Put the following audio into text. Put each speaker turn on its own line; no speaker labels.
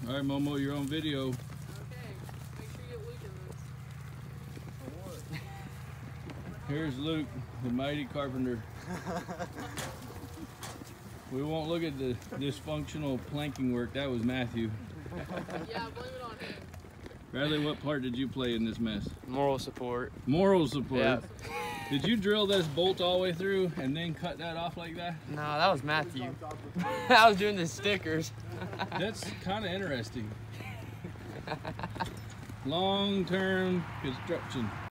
All right, Momo, you're on video.
Okay, make sure you get Luke in this.
Here's Luke, the mighty carpenter. We won't look at the dysfunctional planking work. That was Matthew.
Yeah, blame it on him.
Bradley, what part did you play in this mess?
Moral support.
Moral support?
Yeah.
Did you drill this bolt all the way through and then cut that off like that?
No, that was Matthew. I was doing the stickers.
That's kind of interesting. Long-term construction.